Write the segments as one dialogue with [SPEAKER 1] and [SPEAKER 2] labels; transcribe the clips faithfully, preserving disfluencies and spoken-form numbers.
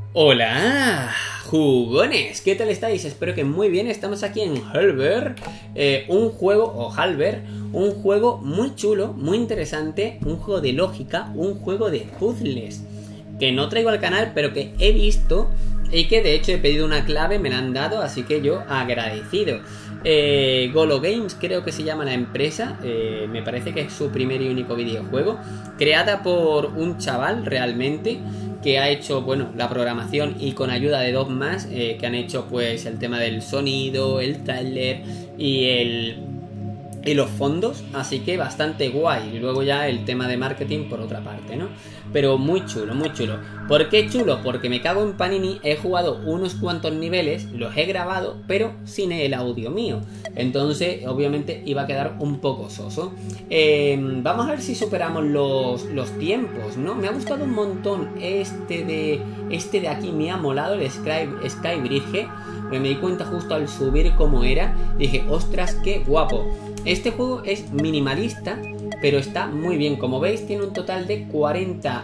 [SPEAKER 1] Hola, jugones, ¿qué tal estáis? Espero que muy bien. Estamos aquí en Halber, eh, un juego, o Halber, un juego muy chulo, muy interesante, un juego de lógica, un juego de puzzles, que no traigo al canal, pero que he visto y que de hecho he pedido una clave, me la han dado, así que yo agradecido. Eh, Golo Games creo que se llama la empresa, eh, me parece que es su primer y único videojuego, creada por un chaval realmente, que ha hecho, bueno, la programación y con ayuda de dos más, eh, que han hecho pues el tema del sonido, el tráiler y el... y los fondos, así que bastante guay. Y luego ya el tema de marketing por otra parte, ¿no? Pero muy chulo, muy chulo. ¿Por qué chulo? Porque me cago en Panini, he jugado unos cuantos niveles, los he grabado, pero sin el audio mío. Entonces, obviamente, iba a quedar un poco soso. Eh, vamos a ver si superamos los, los tiempos, ¿no? Me ha gustado un montón este de, este de aquí, me ha molado el Sky, Sky Bridge. Me di cuenta justo al subir cómo era. Dije, ostras, qué guapo. Este juego es minimalista, pero está muy bien. Como veis, tiene un total de cuarenta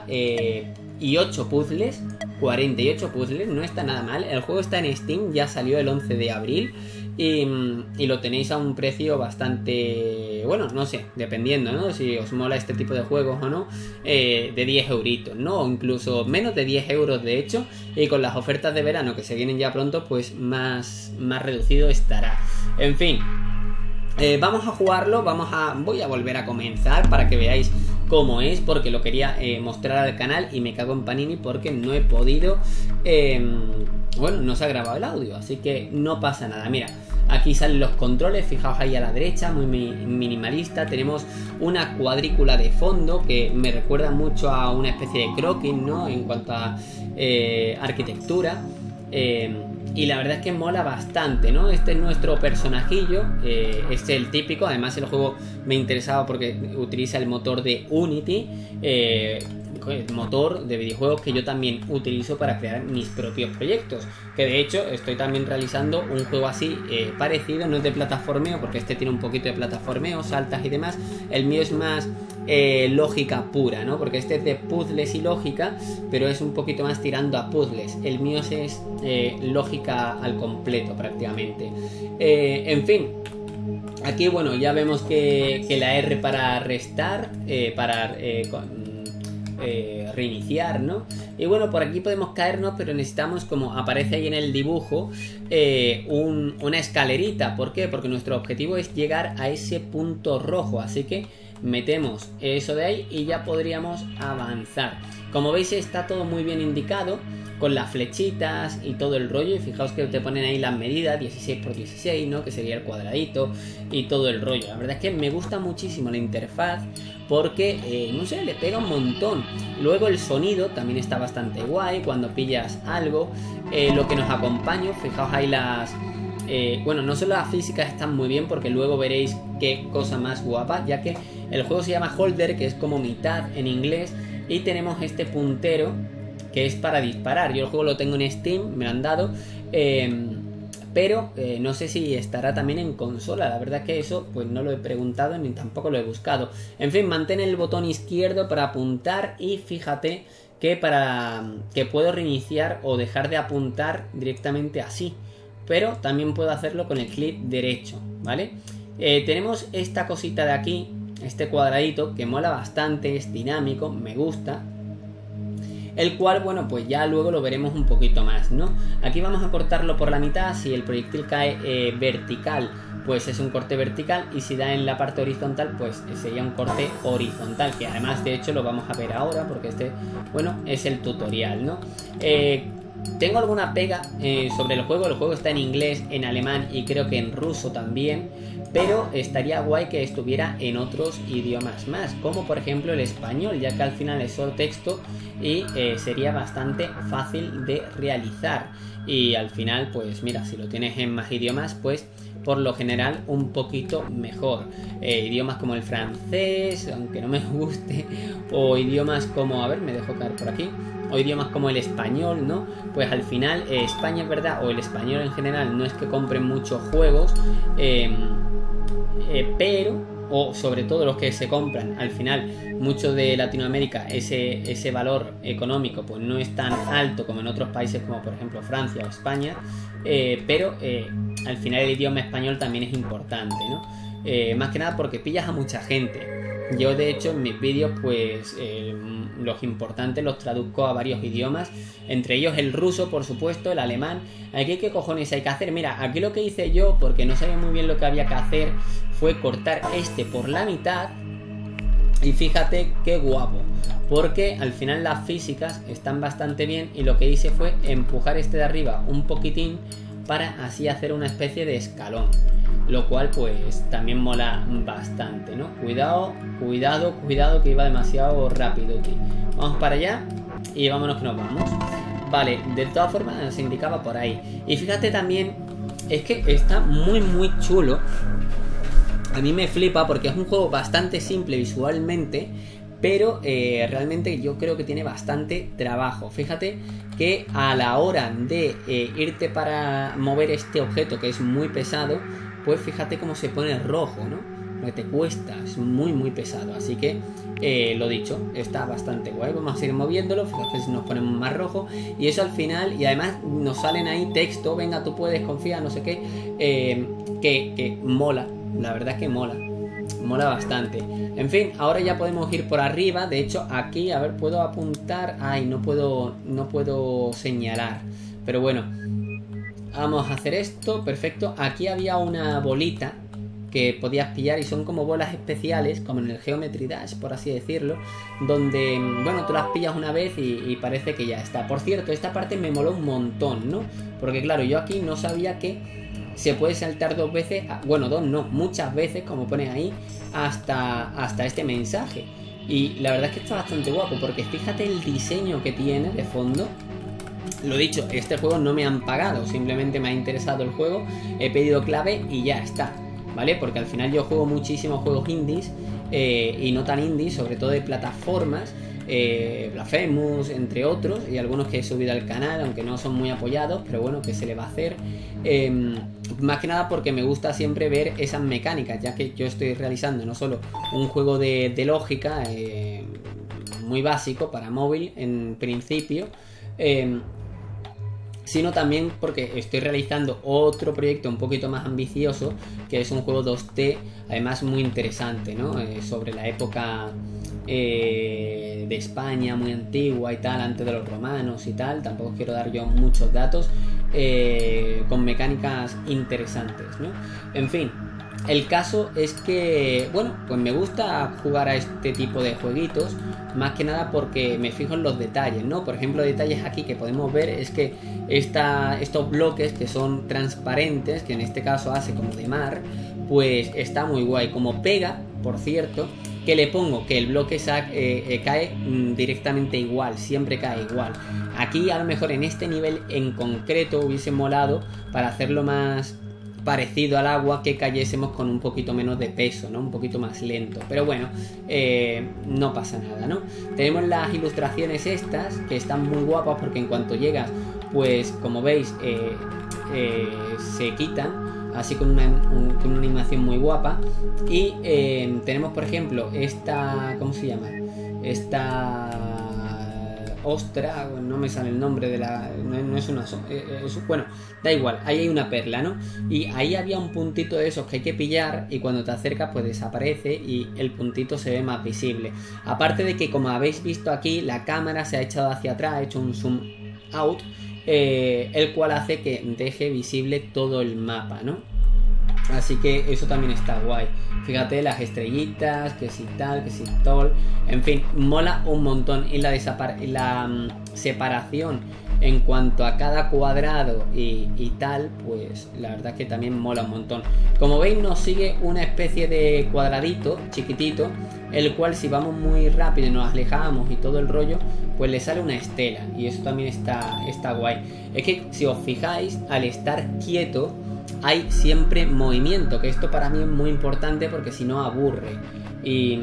[SPEAKER 1] y ocho puzzles. cuarenta y ocho puzzles, no está nada mal. El juego está en Steam, ya salió el once de abril. Y, y lo tenéis a un precio bastante... bueno, no sé, dependiendo, ¿no? Si os mola este tipo de juegos o no, eh, de diez euritos, ¿no? O incluso menos de diez euros, de hecho. Y con las ofertas de verano que se vienen ya pronto, pues más, más reducido estará. En fin... Eh, vamos a jugarlo, vamos a... voy a volver a comenzar para que veáis cómo es, porque lo quería eh, mostrar al canal y me cago en Panini porque no he podido... Eh, bueno, no se ha grabado el audio, así que no pasa nada. Mira, aquí salen los controles, fijaos ahí a la derecha, muy mi minimalista. Tenemos una cuadrícula de fondo que me recuerda mucho a una especie de croquis, ¿no? En cuanto a eh, arquitectura. Eh, Y la verdad es que mola bastante, ¿no? Este es nuestro personajillo, eh, este es el típico. Además el juego me interesaba porque utiliza el motor de Unity, eh, el motor de videojuegos que yo también utilizo para crear mis propios proyectos. Que de hecho estoy también realizando un juego así eh, parecido, no es de plataformeo porque este tiene un poquito de plataformeo, saltas y demás. El mío es más eh, lógica pura, ¿no? Porque este es de puzzles y lógica, pero es un poquito más tirando a puzzles. El mío es eh, lógica al completo prácticamente. Eh, en fin. Aquí, bueno, ya vemos que, que la R para restar, eh, para... Eh, con, Eh, reiniciar, ¿no? Y bueno, por aquí podemos caernos, pero necesitamos, como aparece ahí en el dibujo, eh, un, una escalerita. ¿Por qué? Porque nuestro objetivo es llegar a ese punto rojo, así que metemos eso de ahí y ya podríamos avanzar. Como veis está todo muy bien indicado, con las flechitas y todo el rollo. Y fijaos que te ponen ahí las medidas, dieciséis por dieciséis, ¿no? Que sería el cuadradito y todo el rollo. La verdad es que me gusta muchísimo la interfaz porque, eh, no sé, le pega un montón. Luego el sonido también está bastante guay cuando pillas algo. Eh, lo que nos acompaña, fijaos ahí las... Eh, bueno, no solo las físicas están muy bien, porque luego veréis qué cosa más guapa, ya que el juego se llama Holder, que es como mitad en inglés, y tenemos este puntero que es para disparar. Yo el juego lo tengo en Steam, me lo han dado, eh, pero eh, no sé si estará también en consola. La verdad es que eso pues no lo he preguntado ni tampoco lo he buscado. En fin, mantén el botón izquierdo para apuntar y fíjate que para que puedo reiniciar o dejar de apuntar directamente así, pero también puedo hacerlo con el clic derecho, ¿vale? Eh, tenemos esta cosita de aquí, este cuadradito que mola bastante, es dinámico, me gusta. El cual, bueno, pues ya luego lo veremos un poquito más, ¿no? Aquí vamos a cortarlo por la mitad. Si el proyectil cae eh, vertical, pues es un corte vertical. Y si da en la parte horizontal, pues sería un corte horizontal. Que además, de hecho, lo vamos a ver ahora, porque este, bueno, es el tutorial, ¿no? Eh... Tengo alguna pega eh, sobre el juego. El juego está en inglés, en alemán y creo que en ruso también, pero estaría guay que estuviera en otros idiomas más, como por ejemplo el español, ya que al final es solo texto y eh, sería bastante fácil de realizar. Y al final, pues mira, si lo tienes en más idiomas, pues por lo general un poquito mejor. Eh, idiomas como el francés, aunque no me guste, o idiomas como, a ver, me dejo caer por aquí, o idiomas como el español, ¿no? Pues al final eh, España, es verdad, o el español en general, no es que compren muchos juegos, eh, eh, pero o sobre todo los que se compran, al final, mucho de Latinoamérica, ese, ese valor económico pues no es tan alto como en otros países como por ejemplo Francia o España, eh, pero eh, al final el idioma español también es importante, ¿no? Eh, más que nada porque pillas a mucha gente. Yo de hecho en mis vídeos pues eh, los importantes los traduzco a varios idiomas, entre ellos el ruso, por supuesto, el alemán. Aquí qué cojones hay que hacer. Mira, aquí lo que hice yo, porque no sabía muy bien lo que había que hacer, fue cortar este por la mitad. Y fíjate qué guapo, porque al final las físicas están bastante bien y lo que hice fue empujar este de arriba un poquitín para así hacer una especie de escalón, lo cual pues también mola bastante, ¿no? Cuidado, cuidado, cuidado que iba demasiado rápido aquí. Vamos para allá y vámonos que nos vamos. Vale, de todas formas se indicaba por ahí. Y fíjate también, es que está muy muy chulo. A mí me flipa porque es un juego bastante simple visualmente, pero eh, realmente yo creo que tiene bastante trabajo. Fíjate que a la hora de eh, irte para mover este objeto que es muy pesado, pues fíjate cómo se pone rojo, ¿no? Lo que te cuesta, es muy muy pesado. Así que, eh, lo dicho, está bastante guay. Vamos a seguir moviéndolo, fíjate si nos ponemos más rojo. Y eso al final, y además nos salen ahí texto, venga tú puedes, confía, no sé qué, eh, que, que mola, la verdad es que mola. Mola bastante. En fin, ahora ya podemos ir por arriba. De hecho, aquí, a ver, puedo apuntar. Ay, no puedo, no puedo señalar. Pero bueno, vamos a hacer esto, perfecto. Aquí había una bolita que podías pillar y son como bolas especiales, como en el Geometry Dash, por así decirlo, donde, bueno, tú las pillas una vez y, y parece que ya está. Por cierto, esta parte me moló un montón, ¿no? Porque claro, yo aquí no sabía que se puede saltar dos veces, bueno, dos no, muchas veces, como pone ahí, hasta, hasta este mensaje. Y la verdad es que está bastante guapo, porque fíjate el diseño que tiene de fondo. Lo dicho, este juego no me han pagado, simplemente me ha interesado el juego, he pedido clave y ya está, ¿vale? Porque al final yo juego muchísimos juegos indies eh, y no tan indies, sobre todo de plataformas, eh, Blasphemous, entre otros, y algunos que he subido al canal, aunque no son muy apoyados, pero bueno, ¿qué se le va a hacer? Eh, más que nada porque me gusta siempre ver esas mecánicas, ya que yo estoy realizando no solo un juego de, de lógica eh, muy básico para móvil en principio, eh, sino también porque estoy realizando otro proyecto un poquito más ambicioso, que es un juego dos D, además muy interesante, ¿no? Eh, sobre la época eh, de España, muy antigua y tal, antes de los romanos y tal. Tampoco quiero dar yo muchos datos, eh, con mecánicas interesantes, ¿no? En fin, el caso es que, bueno, pues me gusta jugar a este tipo de jueguitos, más que nada porque me fijo en los detalles, ¿no? Por ejemplo, detalles aquí que podemos ver es que esta, estos bloques que son transparentes, que en este caso hace como de mar, pues está muy guay. Como pega, por cierto, que le pongo que el bloque sac, eh, eh, cae mm, directamente igual, siempre cae igual. Aquí a lo mejor en este nivel en concreto hubiese molado para hacerlo más parecido al agua, que cayésemos con un poquito menos de peso, ¿no? Un poquito más lento, pero bueno, eh, no pasa nada, ¿no? Tenemos las ilustraciones estas, que están muy guapas porque en cuanto llegas, pues como veis, eh, eh, se quitan, así con una, un, con una animación muy guapa. Y eh, tenemos, por ejemplo, esta, ¿cómo se llama? Esta ostra, no me sale el nombre de la, no, no es una, es, bueno, da igual, ahí hay una perla, ¿no? Y ahí había un puntito de esos que hay que pillar y cuando te acercas pues desaparece y el puntito se ve más visible. Aparte de que, como habéis visto aquí, la cámara se ha echado hacia atrás, ha hecho un zoom out, eh, el cual hace que deje visible todo el mapa, ¿no? Así que eso también está guay. Fíjate las estrellitas, que si tal, que si tal. En fin, mola un montón. Y la, la um, separación en cuanto a cada cuadrado y, y tal, pues la verdad es que también mola un montón. Como veis, nos sigue una especie de cuadradito chiquitito, el cual si vamos muy rápido y nos alejamos y todo el rollo, pues le sale una estela. Y eso también está, está guay. Es que si os fijáis, al estar quieto hay siempre movimiento, que esto para mí es muy importante porque si no aburre. Y,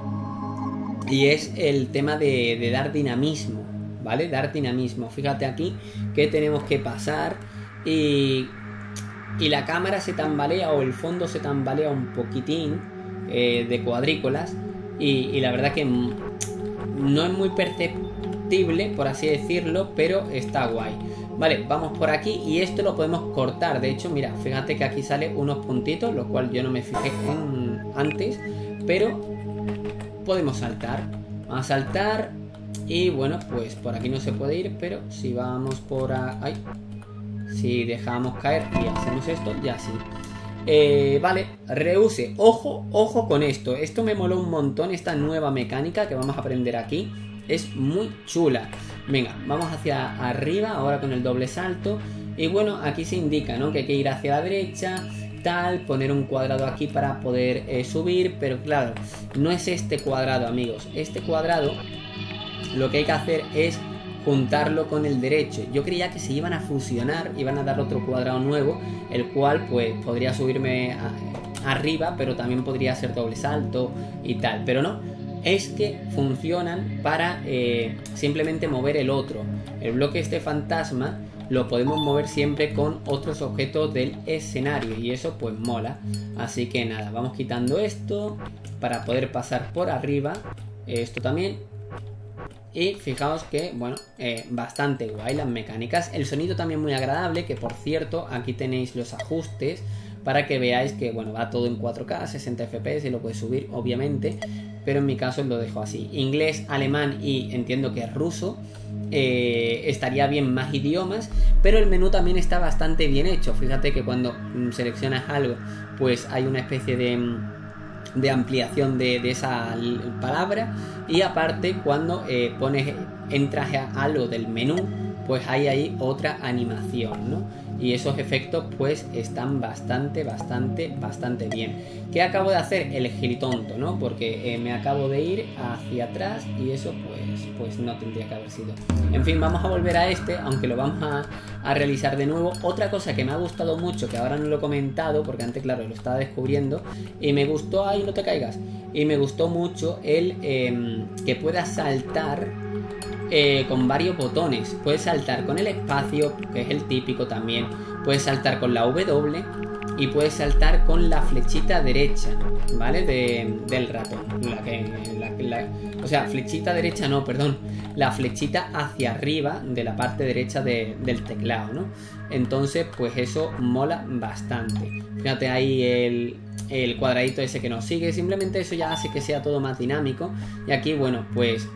[SPEAKER 1] y es el tema de, de dar dinamismo, ¿vale? Dar dinamismo. Fíjate aquí que tenemos que pasar y, y la cámara se tambalea o el fondo se tambalea un poquitín, eh, de cuadrículas y, y la verdad que no es muy perceptible, por así decirlo, pero está guay. Vale, vamos por aquí y esto lo podemos cortar. De hecho, mira, fíjate que aquí sale unos puntitos, lo cual yo no me fijé en antes, pero podemos saltar. Vamos a saltar y bueno, pues por aquí no se puede ir, pero si vamos por ahí, si dejamos caer y hacemos esto, ya sí. Eh, vale, reuse. Ojo, ojo con esto. Esto me moló un montón, esta nueva mecánica que vamos a aprender aquí. Es muy chula. Venga, vamos hacia arriba ahora con el doble salto. Y bueno, aquí se indica, ¿no? Que hay que ir hacia la derecha, tal, poner un cuadrado aquí para poder eh, subir. Pero claro, no es este cuadrado, amigos. Este cuadrado lo que hay que hacer es juntarlo con el derecho. Yo creía que se iban a fusionar, iban a dar otro cuadrado nuevo, el cual pues podría subirme a, arriba, pero también podría ser doble salto y tal, pero no, es que funcionan para eh, simplemente mover el otro. El bloque este fantasma lo podemos mover siempre con otros objetos del escenario y eso pues mola. Así que nada, vamos quitando esto para poder pasar por arriba, esto también. Y fijaos que, bueno, eh, bastante guay las mecánicas. El sonido también muy agradable, que por cierto, aquí tenéis los ajustes para que veáis que, bueno, va todo en cuatro K, sesenta F P S y lo puedes subir, obviamente. Pero en mi caso lo dejo así. Inglés, alemán y entiendo que ruso. Eh, estaría bien más idiomas, pero el menú también está bastante bien hecho. Fíjate que cuando mm, seleccionas algo, pues hay una especie de... Mm, de ampliación de, de esa palabra y aparte cuando eh, pones entras a algo del menú pues hay ahí otra animación, ¿no? Y esos efectos pues están bastante bastante bastante bien. ¿Qué acabo de hacer? El gilitonto, ¿no? Porque eh, me acabo de ir hacia atrás y eso pues, pues no tendría que haber sido. En fin, vamos a volver a este, aunque lo vamos a, a realizar de nuevo. Otra cosa que me ha gustado mucho, que ahora no lo he comentado porque antes claro lo estaba descubriendo, y me gustó, ahí no te caigas, y me gustó mucho el eh, que puedas saltar Eh, con varios botones. Puedes saltar con el espacio, que es el típico también. Puedes saltar con la W y puedes saltar con la flechita derecha, ¿vale? De, del ratón. La que, la, la, o sea, flechita derecha no, perdón. La flechita hacia arriba de la parte derecha de, del teclado, ¿no? Entonces, pues eso mola bastante. Fíjate ahí el, el cuadradito ese que nos sigue. Simplemente eso ya hace que sea todo más dinámico. Y aquí, bueno, pues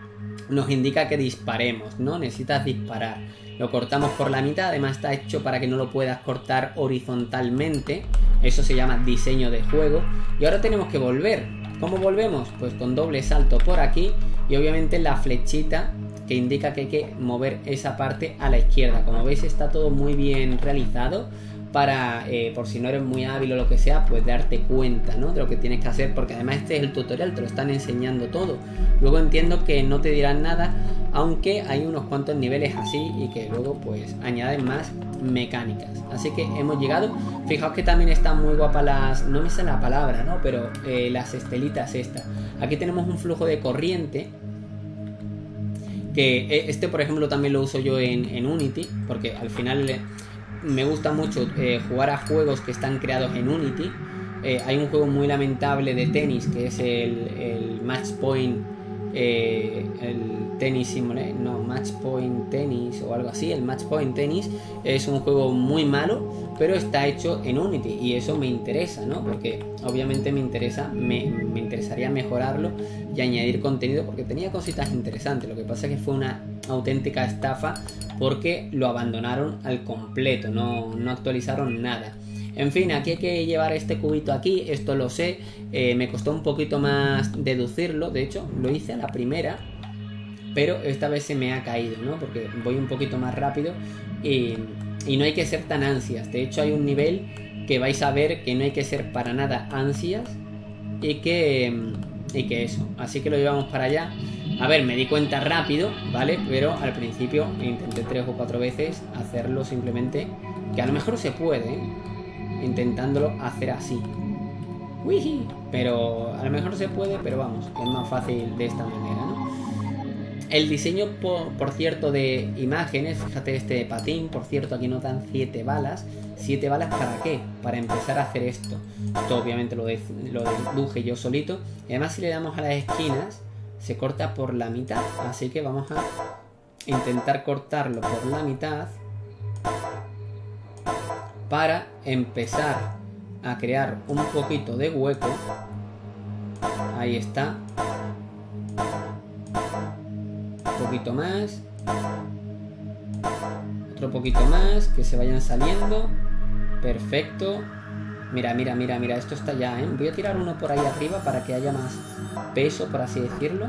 [SPEAKER 1] nos indica que disparemos, ¿no? Necesitas disparar. Lo cortamos por la mitad, además está hecho para que no lo puedas cortar horizontalmente. Eso se llama diseño de juego. Y ahora tenemos que volver. ¿Cómo volvemos? Pues con doble salto por aquí y obviamente la flechita que indica que hay que mover esa parte a la izquierda. Como veis está todo muy bien realizado para, eh, por si no eres muy hábil o lo que sea, pues darte cuenta, ¿no? De lo que tienes que hacer, porque además este es el tutorial, te lo están enseñando todo. Luego entiendo que no te dirán nada, aunque hay unos cuantos niveles así y que luego pues añaden más mecánicas. Así que hemos llegado. Fijaos que también están muy guapas las, no me sé la palabra, ¿no? Pero eh, las estelitas estas. Aquí tenemos un flujo de corriente, que este por ejemplo también lo uso yo en, en Unity, porque al final me gusta mucho eh, jugar a juegos que están creados en Unity. Eh, hay un juego muy lamentable de tenis que es el, el Match Point, eh, el Tennis Simulator, no, Match Point Tennis o algo así. El Match Point Tennis es un juego muy malo, pero está hecho en Unity y eso me interesa, ¿no? Porque obviamente me interesa, me, me interesaría mejorarlo y añadir contenido porque tenía cositas interesantes. Lo que pasa es que fue una auténtica estafa porque lo abandonaron al completo, no, no actualizaron nada. En fin, aquí hay que llevar este cubito aquí, esto lo sé, eh, me costó un poquito más deducirlo, de hecho lo hice a la primera, pero esta vez se me ha caído, ¿no? Porque voy un poquito más rápido y, y no hay que ser tan ansias. De hecho hay un nivel que vais a ver que no hay que ser para nada ansias y que, y que eso, así que lo llevamos para allá. A ver, me di cuenta rápido, ¿vale? Pero al principio intenté tres o cuatro veces hacerlo simplemente, que a lo mejor se puede, ¿eh? Intentándolo hacer así. ¡Uy! Pero a lo mejor se puede, pero vamos, es más fácil de esta manera, ¿no? El diseño, por, por cierto, de imágenes, fíjate este patín, por cierto, aquí notan siete balas. ¿siete balas para qué? Para empezar a hacer esto. Esto obviamente lo, de, lo deduje yo solito. Y además si le damos a las esquinas, se corta por la mitad. Así que vamos a intentar cortarlo por la mitad para empezar a crear un poquito de hueco. Ahí está. Un poquito más. Otro poquito más, que se vayan saliendo. Perfecto. Mira, mira, mira, mira, esto está ya, ¿eh? Voy a tirar uno por ahí arriba para que haya más peso, por así decirlo.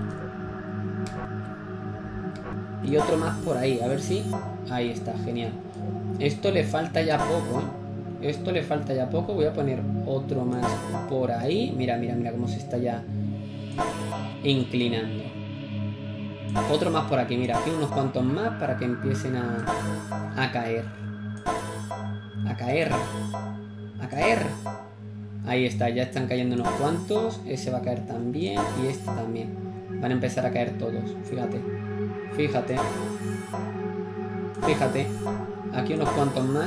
[SPEAKER 1] Y otro más por ahí, a ver si... Ahí está, genial. Esto le falta ya poco, ¿eh? Esto le falta ya poco. Voy a poner otro más por ahí. Mira, mira, mira cómo se está ya inclinando. Otro más por aquí, mira, aquí unos cuantos más para que empiecen a, a caer. A caer. A caer. Ahí está, ya están cayendo unos cuantos. Ese va a caer también y este también. Van a empezar a caer todos, fíjate. Fíjate. Fíjate. Aquí unos cuantos más.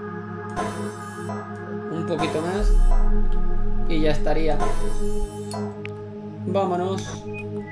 [SPEAKER 1] Un poquito más. Y ya estaría. Vámonos.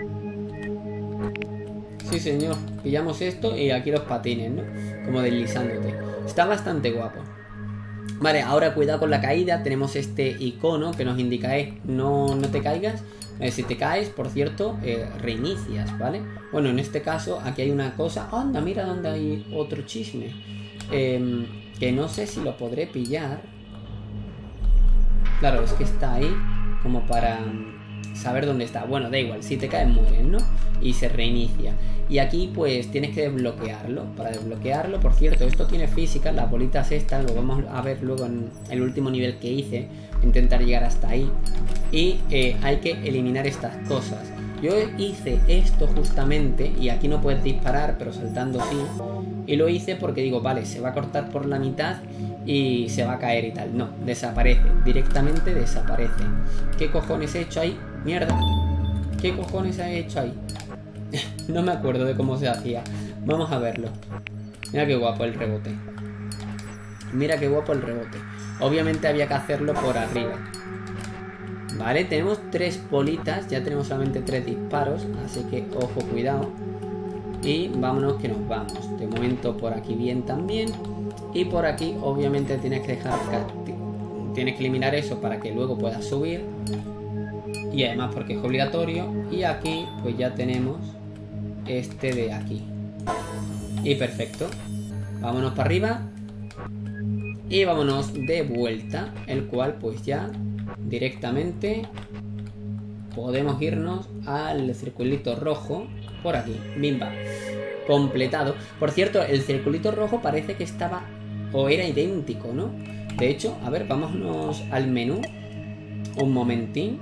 [SPEAKER 1] Sí, señor. Pillamos esto y aquí los patines, ¿no? Como deslizándote. Está bastante guapo. Vale, ahora cuidado con la caída. Tenemos este icono que nos indica, eh, no, no te caigas. Eh, si te caes, por cierto, eh, reinicias, ¿vale? Bueno, en este caso, aquí hay una cosa. Anda, mira dónde hay otro chisme. Eh, que no sé si lo podré pillar. Claro, es que está ahí como para saber dónde está. Bueno, da igual, si te caes mueres, ¿no? Y se reinicia. Y aquí pues tienes que desbloquearlo. Para desbloquearlo, por cierto, esto tiene física. Las bolitas estas, lo vamos a ver luego en el último nivel que hice. Intentar llegar hasta ahí. Y eh, hay que eliminar estas cosas. Yo hice esto justamente. Y aquí no puedes disparar, pero saltando sí. Y lo hice porque digo, vale, se va a cortar por la mitad y se va a caer y tal. No, desaparece, directamente desaparece. ¿Qué cojones he hecho ahí? Mierda. ¿Qué cojones he hecho ahí? No me acuerdo de cómo se hacía. Vamos a verlo. Mira qué guapo el rebote. Mira qué guapo el rebote. Obviamente había que hacerlo por arriba. Vale, tenemos tres bolitas. Ya tenemos solamente tres disparos. Así que ojo, cuidado. Y vámonos que nos vamos. De momento por aquí bien también. Y por aquí obviamente tienes que dejar, tienes que eliminar eso para que luego puedas subir. Y además porque es obligatorio. Y aquí pues ya tenemos este de aquí. Y perfecto. Vámonos para arriba. Y vámonos de vuelta. El cual pues ya directamente podemos irnos al circulito rojo. Por aquí, bimba. Completado. Por cierto, el circulito rojo parece que estaba o era idéntico, ¿no? De hecho, a ver, vámonos al menú. Un momentín.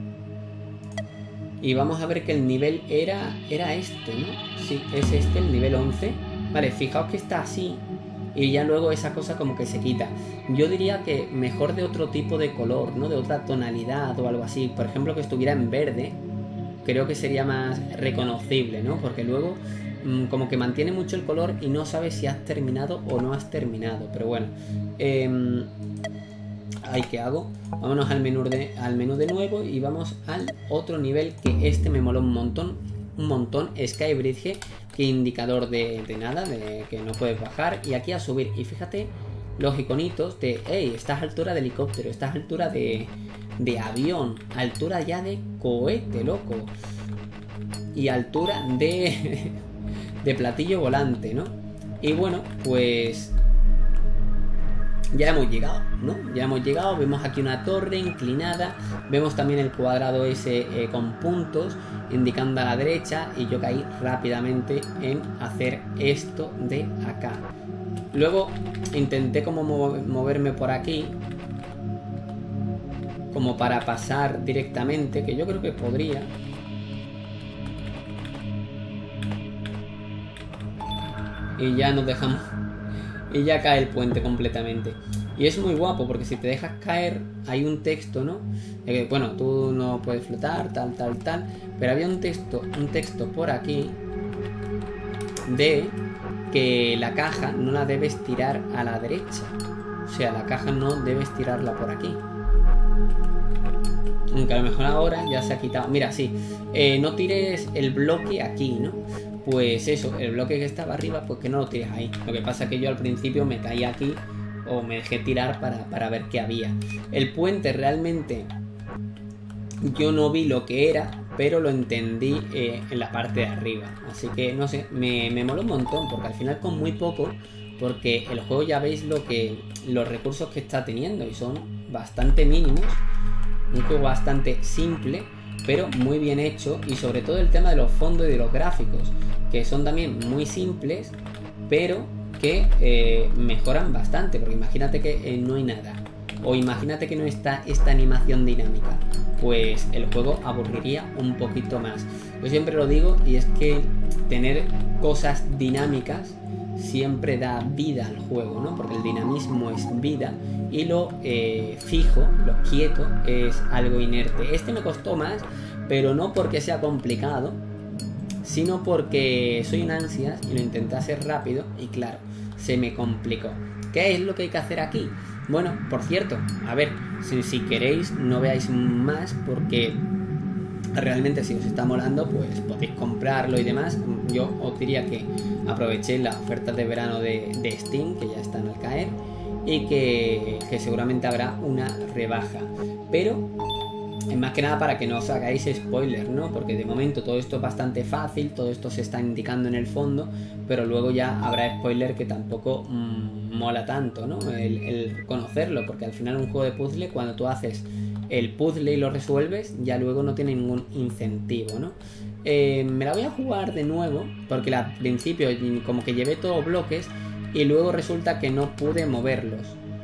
[SPEAKER 1] Y vamos a ver que el nivel era, era este, ¿no? Sí, es este, el nivel once. Vale, fijaos que está así. Y ya luego esa cosa como que se quita. Yo diría que mejor de otro tipo de color, ¿no? De otra tonalidad o algo así. Por ejemplo, que estuviera en verde. Creo que sería más reconocible, ¿no? Porque luego mmm, como que mantiene mucho el color y no sabes si has terminado o no has terminado. Pero bueno. Eh, Ay, ¿qué hago? Vámonos al menú, de, al menú de nuevo y vamos al otro nivel que este me moló un montón. Un montón. Skybridge, que indicador de, de nada, de que no puedes bajar. Y aquí a subir. Y fíjate los iconitos de, hey, estás a altura de helicóptero, estás a altura de, de avión, altura ya de cohete, loco. Y altura de, de platillo volante, ¿no? Y bueno, pues... ya hemos llegado, ¿no? Ya hemos llegado, vemos aquí una torre inclinada, vemos también el cuadrado ese eh, con puntos indicando a la derecha y yo caí rápidamente en hacer esto de acá. Luego intenté como moverme por aquí, como para pasar directamente, que yo creo que podría. Y ya nos dejamos... y ya cae el puente completamente. Y es muy guapo porque si te dejas caer hay un texto, ¿no? Eh, bueno, tú no puedes flotar, tal, tal, tal. Pero había un texto, un texto por aquí de que la caja no la debes tirar a la derecha. O sea, la caja no debes tirarla por aquí. Aunque a lo mejor ahora ya se ha quitado. Mira, sí, eh, no tires el bloque aquí, ¿no? Pues eso, el bloque que estaba arriba, pues que no lo tires ahí. Lo que pasa es que yo al principio me caí aquí o me dejé tirar para, para ver qué había. El puente realmente yo no vi lo que era, pero lo entendí eh, en la parte de arriba. Así que no sé, me, me moló un montón, porque al final con muy poco, porque el juego ya veis lo que los recursos que está teniendo y son bastante mínimos. Un juego bastante simple, pero muy bien hecho, y sobre todo el tema de los fondos y de los gráficos, que son también muy simples, pero que eh, mejoran bastante, porque imagínate que eh, no hay nada, o imagínate que no está esta animación dinámica, pues el juego aburriría un poquito más. Yo siempre lo digo, y es que tener cosas dinámicas siempre da vida al juego, ¿no? Porque el dinamismo es vida y lo eh, fijo, lo quieto, es algo inerte. Este me costó más, pero no porque sea complicado, sino porque soy un ansias y lo intenté hacer rápido y claro, se me complicó. ¿Qué es lo que hay que hacer aquí? Bueno, por cierto, a ver, si, si queréis no veáis más, porque realmente si os está molando pues podéis comprarlo y demás. Yo os diría que aprovechéis las ofertas de verano de, de Steam, que ya están al caer, y que, que seguramente habrá una rebaja, pero es más que nada para que no os hagáis spoiler, ¿no? Porque de momento todo esto es bastante fácil, todo esto se está indicando en el fondo, pero luego ya habrá spoiler que tampoco mmm, mola tanto, ¿no? El, el conocerlo, porque al final un juego de puzzle, cuando tú haces el puzzle y lo resuelves, ya luego no tiene ningún incentivo, ¿no? Eh, me la voy a jugar de nuevo, porque al principio como que llevé todos bloques y luego resulta que no pude moverlos.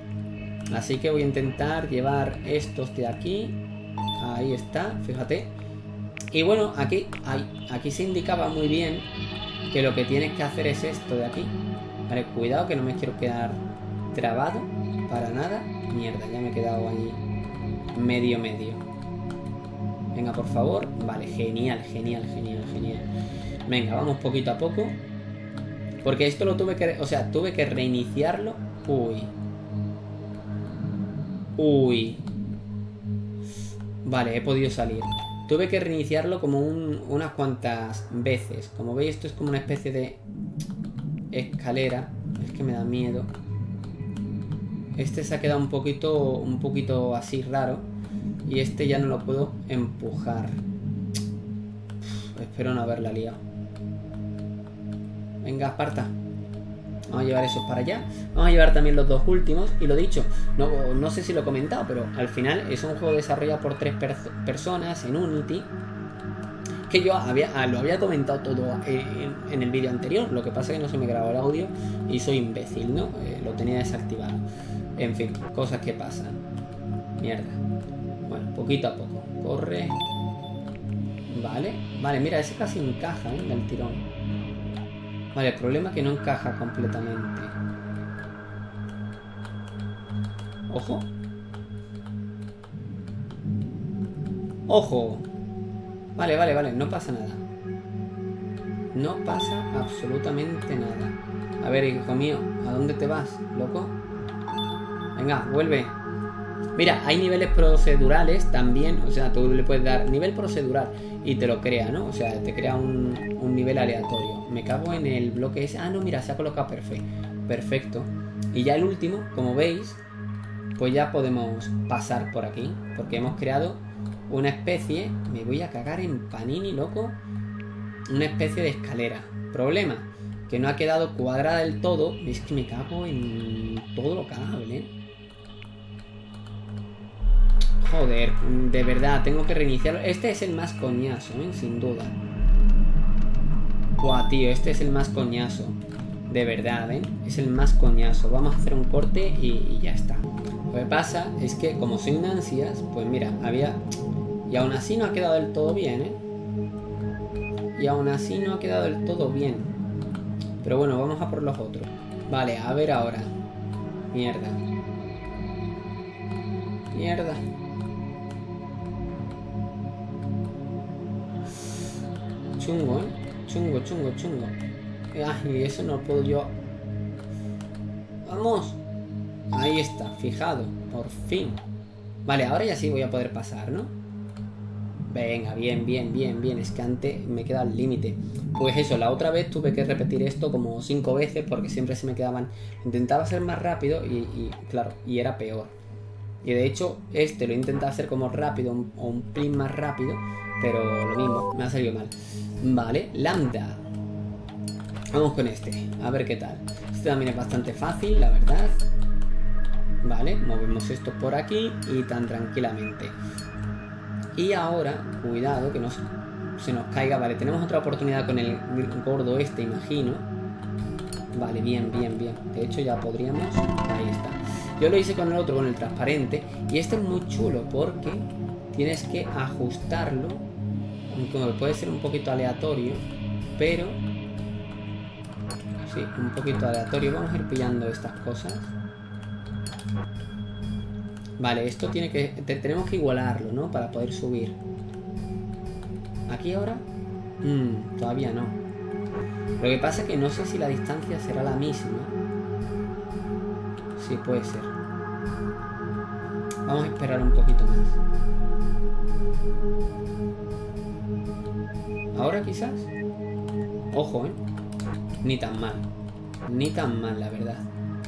[SPEAKER 1] Así que voy a intentar llevar estos de aquí. Ahí está, fíjate. Y bueno, aquí, ay, aquí se indicaba muy bien que lo que tienes que hacer es esto de aquí. Vale, cuidado que no me quiero quedar trabado para nada. Mierda, ya me he quedado ahí medio medio. Venga, por favor. Vale, genial, genial, genial, genial. Venga, vamos poquito a poco, porque esto lo tuve que... O sea, tuve que reiniciarlo. Uy. Uy. Vale, he podido salir. Tuve que reiniciarlo como un, unas cuantas veces. Como veis, esto es como una especie de escalera. Es que me da miedo. Este se ha quedado un poquito, un poquito así raro. Y este ya no lo puedo empujar. Uf, espero no haberla liado. Venga, Esparta. Vamos a llevar esos para allá. Vamos a llevar también los dos últimos. Y lo dicho, no, no sé si lo he comentado, pero al final es un juego desarrollado por tres per personas en Unity. Que yo había, lo había comentado todo en, en el vídeo anterior. Lo que pasa es que no se me grabó el audio y soy imbécil, ¿no? Eh, lo tenía desactivado. En fin, cosas que pasan. Mierda. Bueno, poquito a poco. Corre. Vale. Vale, mira, ese casi encaja, ¿eh? Del tirón. Vale, el problema es que no encaja completamente. Ojo. Ojo. Vale, vale, vale, no pasa nada. No pasa absolutamente nada. A ver, hijo mío, ¿a dónde te vas, loco? Venga, vuelve. Mira, hay niveles procedurales también. O sea, tú le puedes dar nivel procedural y te lo crea, ¿no? O sea, te crea un, un nivel aleatorio. Me cago en el bloque ese. Ah, no, mira, se ha colocado perfecto. Perfecto. Y ya el último, como veis, pues ya podemos pasar por aquí, porque hemos creado una especie... Me voy a cagar en panini, loco. Una especie de escalera. Problema, que no ha quedado cuadrada del todo. Es que me cago en todo lo cagable, ¿eh? Joder, de verdad, tengo que reiniciarlo. Este es el más coñazo, ¿eh? Sin duda. Buah, tío, este es el más coñazo. De verdad, ¿eh? Es el más coñazo. Vamos a hacer un corte y, y ya está. Lo que pasa es que como soy un ansias, pues mira, había... Y aún así no ha quedado del todo bien, ¿eh? Y aún así no ha quedado del todo bien. Pero bueno, vamos a por los otros. Vale, a ver ahora. Mierda. Mierda. Chungo, ¿eh? Chungo, chungo, chungo. Ay, eso no puedo yo. Vamos. Ahí está, fijado. Por fin. Vale, ahora ya sí voy a poder pasar, ¿no? Venga, bien, bien, bien, bien. Es que antes me queda al límite. Pues eso, la otra vez tuve que repetir esto como cinco veces porque siempre se me quedaban. Intentaba ser más rápido y, y claro, y era peor. Y de hecho, este lo he intentado hacer como rápido o un plin más rápido, pero lo mismo, me ha salido mal. Vale, lambda. Vamos con este, a ver qué tal. Este también es bastante fácil, la verdad. Vale, movemos esto por aquí y tan tranquilamente. Y ahora, cuidado que no se nos caiga. Vale, tenemos otra oportunidad con el gordo este, imagino. Vale, bien, bien, bien. De hecho ya podríamos... Ahí está. Yo lo hice con el otro, con el transparente. Y este es muy chulo porque tienes que ajustarlo. Como puede ser un poquito aleatorio, pero... Sí, un poquito aleatorio. Vamos a ir pillando estas cosas. Vale, esto tiene que... Te, tenemos que igualarlo, ¿no? Para poder subir. ¿Aquí ahora? Mm, todavía no. Lo que pasa es que no sé si la distancia será la misma. Sí, puede ser. Vamos a esperar un poquito más. ¿Ahora quizás? Ojo, ¿eh? Ni tan mal. Ni tan mal, la verdad.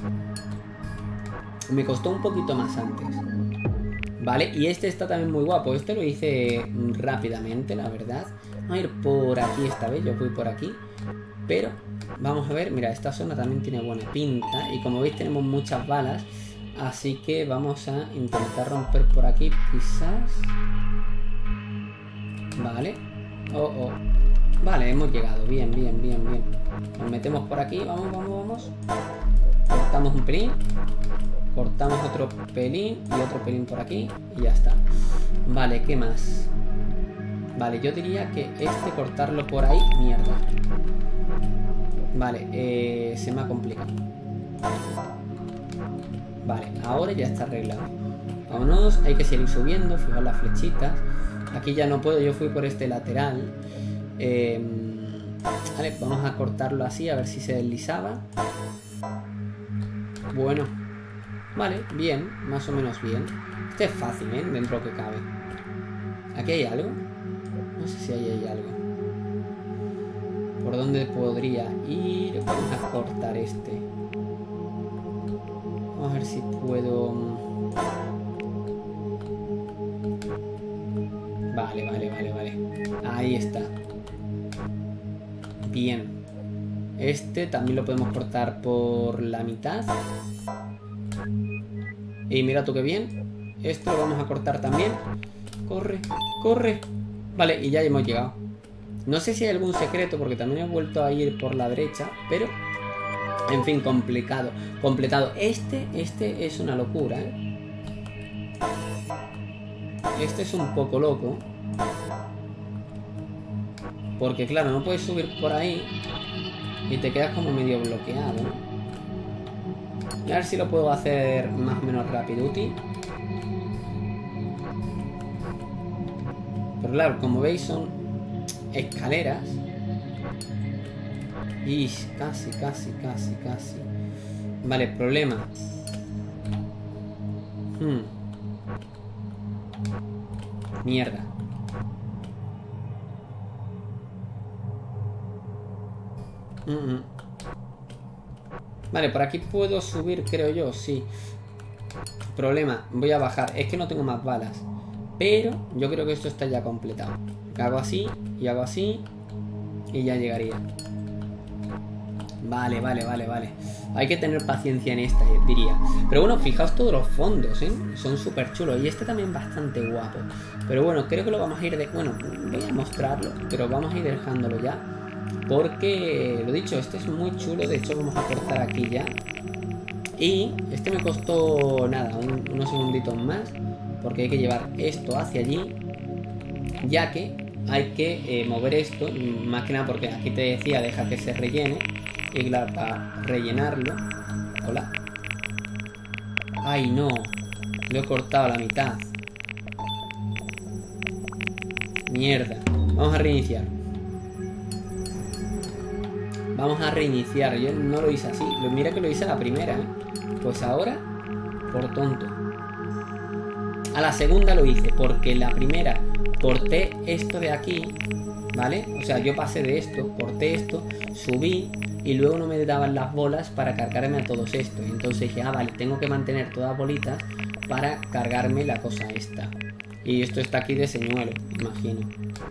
[SPEAKER 1] Me costó un poquito más antes. Vale, y este está también muy guapo. Este lo hice rápidamente, la verdad. Vamos a ir por aquí esta vez. Yo fui por aquí. Pero vamos a ver. Mira, esta zona también tiene buena pinta. Y como veis tenemos muchas balas. Así que vamos a intentar romper por aquí. Quizás. Vale. Oh, oh. Vale, hemos llegado. Bien, bien, bien, bien. Nos metemos por aquí. Vamos, vamos, vamos. Cortamos un pelín. Cortamos otro pelín y otro pelín por aquí y ya está. Vale, ¿qué más? Vale, yo diría que este cortarlo por ahí, mierda. Vale, eh, se me ha complicado. Vale, ahora ya está arreglado. Vámonos, hay que seguir subiendo, fijar las flechitas. Aquí ya no puedo, yo fui por este lateral. Eh, vale, vamos a cortarlo así, a ver si se deslizaba. Bueno. Vale, bien, más o menos bien. Este es fácil, ¿eh? Dentro de lo que cabe. ¿Aquí hay algo? No sé si ahí hay algo. ¿Por dónde podría ir? Vamos a cortar este. Vamos a ver si puedo... Vale, vale, vale, vale. Ahí está. Bien. Este también lo podemos cortar por la mitad. Y mira tú qué bien. Esto lo vamos a cortar también. Corre, corre. Vale, y ya hemos llegado. No sé si hay algún secreto porque también he vuelto a ir por la derecha. Pero, en fin, complicado. Completado. Este, este es una locura, ¿eh? Este es un poco loco. Porque claro, no puedes subir por ahí y te quedas como medio bloqueado, ¿no? A ver si lo puedo hacer más o menos rapiduti. Pero claro, como veis son escaleras. Y casi, casi, casi, casi. Vale, problema. Hmm. Mierda. Mm-mm. Vale, por aquí puedo subir, creo yo, sí. Problema, voy a bajar. Es que no tengo más balas. Pero yo creo que esto está ya completado. Hago así y hago así y ya llegaría. Vale, vale, vale, vale. Hay que tener paciencia en esta, diría. Pero bueno, fijaos todos los fondos, ¿eh? Son súper chulos. Y este también bastante guapo. Pero bueno, creo que lo vamos a ir de... Bueno, voy a mostrarlo, pero vamos a ir dejándolo ya. Porque, lo dicho, este es muy chulo. De hecho, vamos a cortar aquí ya. Y este me costó, nada, un, unos segunditos más. Porque hay que llevar esto hacia allí. Ya que hay que eh, mover esto. Más que nada porque aquí te decía, deja que se rellene. Y claro, para rellenarlo... Hola. ¡Ay, no! Lo he cortado a la mitad. Mierda. Vamos a reiniciar. Vamos a reiniciar. Yo no lo hice así. Mira que lo hice a la primera, ¿eh? Pues ahora, por tonto. A la segunda lo hice porque la primera corté esto de aquí, ¿vale? O sea, yo pasé de esto, corté esto, subí y luego no me daban las bolas para cargarme a todos estos. Y entonces dije, ah, vale, tengo que mantener todas las bolitas para cargarme la cosa esta. Y esto está aquí de señuelo, imagino.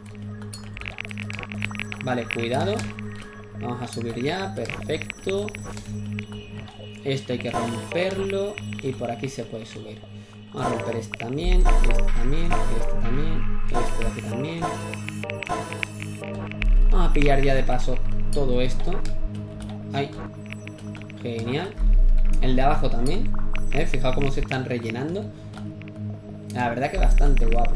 [SPEAKER 1] Vale, cuidado. Vamos a subir ya, perfecto. Esto hay que romperlo y por aquí se puede subir. Vamos a romper este también, este también, este también, este de aquí también. Vamos a pillar ya de paso todo esto. Ay, genial. El de abajo también. ¿Eh? Fijaos cómo se están rellenando. La verdad que bastante guapo.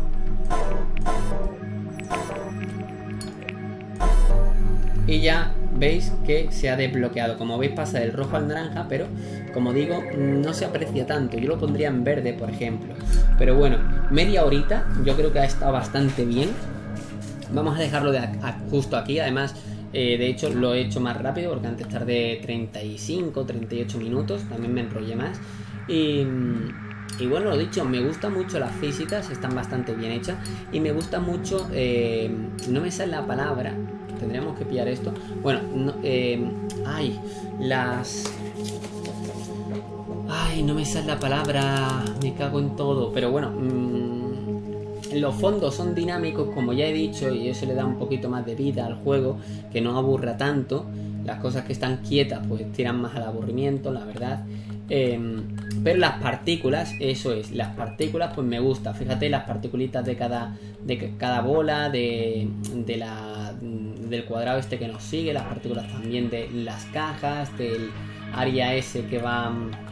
[SPEAKER 1] Y ya veis que se ha desbloqueado. Como veis pasa del rojo al naranja, pero como digo, no se aprecia tanto. Yo lo pondría en verde, por ejemplo. Pero bueno, media horita yo creo que ha estado bastante bien. Vamos a dejarlo de a, a, justo aquí. Además, eh, de hecho lo he hecho más rápido porque antes tardé treinta y cinco, treinta y ocho minutos. También me enrollé más. Y... Y bueno, lo dicho, me gustan mucho las físicas, están bastante bien hechas. Y me gusta mucho, eh, no me sale la palabra, tendríamos que pillar esto. Bueno, no, eh, ay, las... Ay, no me sale la palabra, me cago en todo. Pero bueno, mmm, los fondos son dinámicos, como ya he dicho, y eso le da un poquito más de vida al juego, que no aburra tanto. Las cosas que están quietas pues tiran más al aburrimiento, la verdad. Eh, pero las partículas, eso es, las partículas pues me gusta. Fíjate las particulitas de cada, de cada bola, de, de la, del cuadrado este que nos sigue, las partículas también de las cajas, del área ese que va...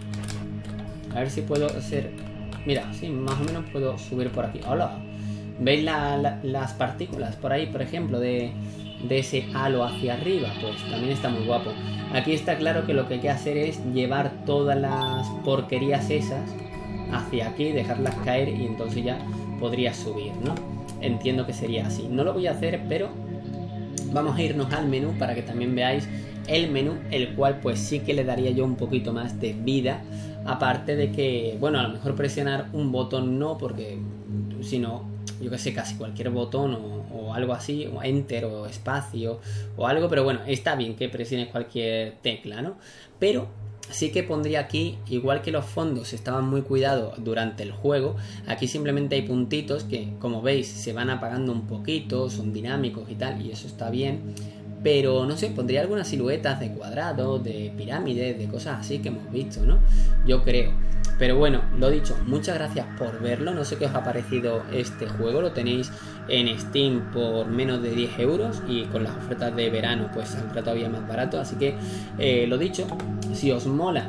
[SPEAKER 1] A ver si puedo hacer... Mira, sí, más o menos puedo subir por aquí. ¡Hola! ¿Veis la, la, las partículas por ahí, por ejemplo, de... de ese halo hacia arriba? Pues también está muy guapo. Aquí está claro que lo que hay que hacer es llevar todas las porquerías esas hacia aquí, dejarlas caer y entonces ya podría subir, ¿no? Entiendo que sería así. No lo voy a hacer, pero vamos a irnos al menú para que también veáis el menú, el cual pues sí que le daría yo un poquito más de vida. Aparte de que, bueno, a lo mejor presionar un botón no, porque si no, yo que sé, casi cualquier botón o, o algo así, o enter o espacio o algo, pero bueno, está bien que presiones cualquier tecla, ¿no? Pero sí que pondría aquí, igual que los fondos estaban muy cuidados durante el juego, aquí simplemente hay puntitos que, como veis, se van apagando un poquito, son dinámicos y tal, y eso está bien. Pero no sé, pondría algunas siluetas de cuadrados, de pirámides, de cosas así que hemos visto, ¿no? Yo creo. Pero bueno, lo dicho, muchas gracias por verlo. No sé qué os ha parecido este juego. Lo tenéis en Steam por menos de diez euros. Y con las ofertas de verano pues saldrá todavía más barato. Así que, eh, lo dicho, si os mola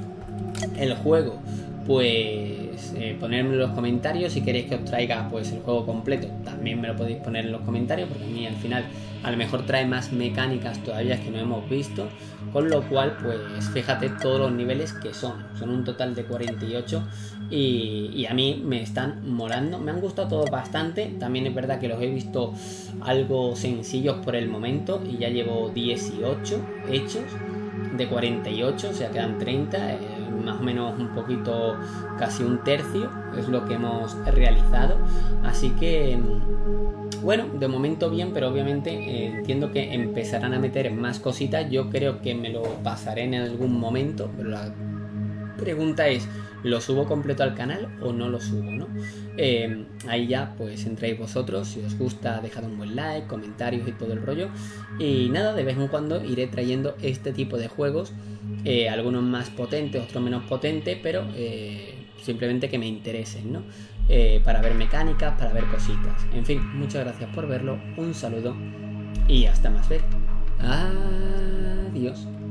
[SPEAKER 1] el juego, pues eh, ponedme en los comentarios. Si queréis que os traiga pues el juego completo, también me lo podéis poner en los comentarios, porque a mí al final a lo mejor trae más mecánicas todavía que no hemos visto. Con lo cual pues fíjate todos los niveles que son, son un total de cuarenta y ocho y, y a mí me están molando, me han gustado todos bastante. También es verdad que los he visto algo sencillos por el momento y ya llevo dieciocho hechos de cuarenta y ocho, o sea quedan treinta, eh, más o menos un poquito, casi un tercio es lo que hemos realizado. Así que bueno, de momento bien, pero obviamente eh, entiendo que empezarán a meter más cositas. Yo creo que me lo pasaré en algún momento, pero la pregunta es, ¿lo subo completo al canal o no lo subo, no? Eh, ahí ya pues entréis vosotros. Si os gusta, dejad un buen like, comentarios y todo el rollo. Y nada, de vez en cuando iré trayendo este tipo de juegos, eh, algunos más potentes, otros menos potentes, pero eh, simplemente que me interesen, ¿no? Eh, para ver mecánicas, para ver cositas. En fin, muchas gracias por verlo, un saludo y hasta más ver. Adiós.